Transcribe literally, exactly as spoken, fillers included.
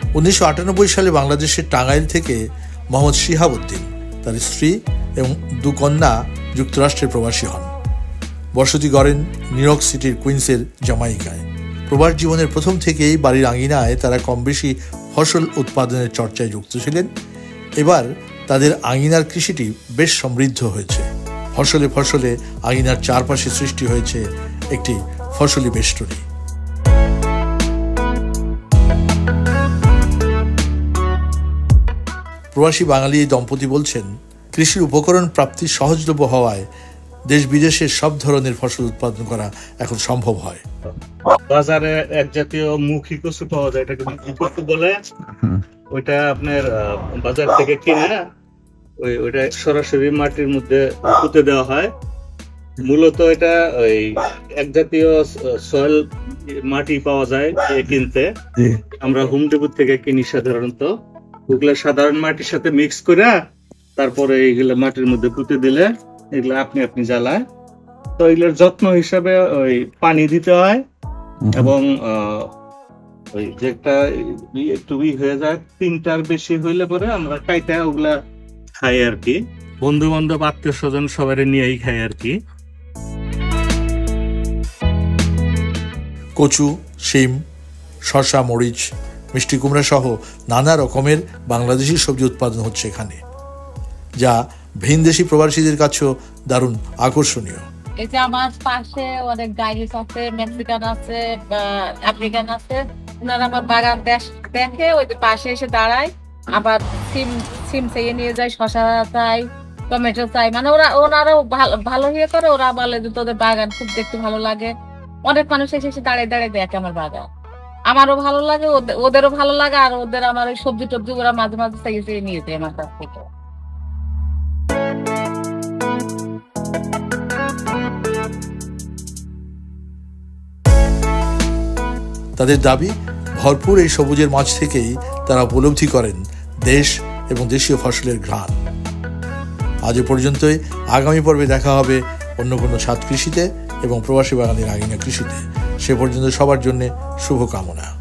উনিশশো আটানব্বই সালে বাংলাদেশের টাঙ্গাইল থেকে মোহাম্মদ শিহাব উদ্দিন, তার স্ত্রী এবং দু কন্যা যুক্তরাষ্ট্রের প্রবাসী হন। বসতি গড়েন নিউ ইয়র্ক সিটির কুইন্সের জামাইকায়। প্রবাস জীবনের প্রথম থেকেই বাড়ির আঙিনায় তারা কম বেশি ফসল উৎপাদনের চর্চায় যুক্ত ছিলেন। এবার তাদের আঙিনার কৃষিটি বেশ সমৃদ্ধ হয়েছে। ফসলে ফসলে আঙিনার চারপাশে সৃষ্টি হয়েছে একটি ফসলি বেষ্টনী। প্রবাসী বাঙালি এই দম্পতি বলছেন, কৃষির উপকরণ প্রাপ্তি সহজলভ্য হওয়ায় দেশ বিদেশের সব ধরনের ফসল উৎপাদন করা এখন সম্ভব হয়। বাজারে এক জাতীয় মুখী কচু পাওয়া যায়, এটাকে মুখী কচু বলে। ওইটা আপনার বাজার থেকে কিনে ওই ওইটা সরাসরি মাটির মধ্যে পুঁতে দেওয়া হয়। মূলত এটা ওই এক জাতীয় সয়েল মাটি পাওয়া যায় কিনতে, আমরা হোম ডিপো থেকে কিনি সাধারণত। ওগুলা সাধারণ মাটির সাথে মিক্স করে তারপরে এইগুলা মাটির মধ্যে পুঁতে দিলে এগুলো আপনি আপনি জ্বালায়। তো এগুলোর যত্ন হিসাবে ওই পানি দিতে হয় এবং ওই যেটা একটু ই হয়ে যায়, তিনটার বেশি হইলে পরে আমরা কাইটা ওগুলা খাই আর কি। বন্ধু বান্ধব আত্মীয় স্বজন সবাই নিয়েই খাই আর কি। কচু, শিম, শসা, মরিচ, মিষ্টি কুমড়া সহ নানা রকমের বাংলাদেশি সবজি উৎপাদন হচ্ছে এখানে, যা ভিনদেশি প্রবাসীদের কাছেও দারুণ আকর্ষণীয়। এই যে আমার পাশে অনেক গাইনিস আছে, মেক্সিকান আছে, আফ্রিকান আছে। ওনারা আমার বাগান দেখে ওই যে পাশে এসে দাঁড়ায়, আবার সিম সিম চেয়ে নিয়ে যায়, শসা চাই, টমেটো চাই। মানে ওরা ওনারাও ভালো ভালো ইয়ে করে। ওরা বলে যে তোদের বাগান খুব দেখতে ভালো লাগে। অনেক মানুষ এসে এসে দাঁড়িয়ে দাঁড়িয়ে দেখে আমার বাগান। আমারও ভালো লাগে, ওদেরও ভালো লাগে। আর ওদের আমার ওই সবজি টবজি ওরা মাঝে মাঝে চেয়ে চেয়ে নিয়ে যায় আমার কাছ থেকে। তাদের দাবি, ভরপুর এই সবুজের মাঝ থেকেই তারা উপলব্ধি করেন দেশ এবং দেশীয় ফসলের ঘ্রাণ। আজ এ পর্যন্তই। আগামী পর্বে দেখা হবে অন্য কোনো ছাদ কৃষিতে এবং প্রবাসী বাঙালির আঙিনা কৃষিতে। সে পর্যন্ত সবার জন্য শুভকামনা।